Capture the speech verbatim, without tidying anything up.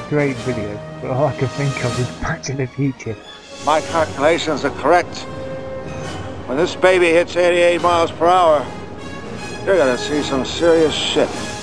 great video, but all I could think of was Back to the Future. My calculations are correct. When this baby hits eighty-eight miles per hour, you're gonna see some serious shit.